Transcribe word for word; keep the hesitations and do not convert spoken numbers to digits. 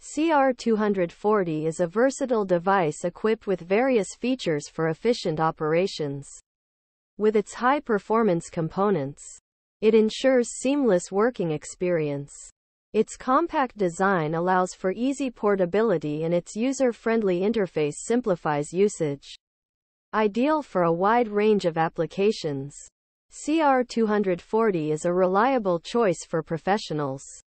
C R two forty is a versatile device equipped with various features for efficient operations. With its high-performance components, it ensures seamless working experience. Its compact design allows for easy portability and its user-friendly interface simplifies usage. Ideal for a wide range of applications, C R two forty is a reliable choice for professionals.